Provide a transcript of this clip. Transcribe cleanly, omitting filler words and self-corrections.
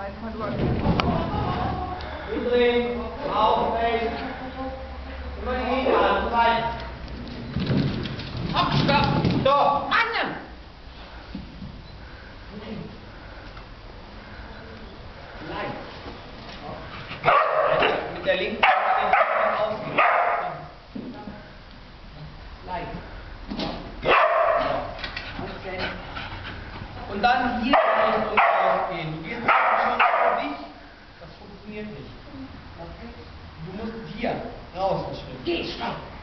Umdrehen, auf, rechts. Immer die Hinterhand, rein. Hopp, stopp! Stopp! Mann! Leicht. Mit der linken Hand ausgehen. Leicht. Und dann hier und rausgehen. Du gehst schon für dich. Das funktioniert nicht. Du musst hier raus einen Schritt. Geh, stopp!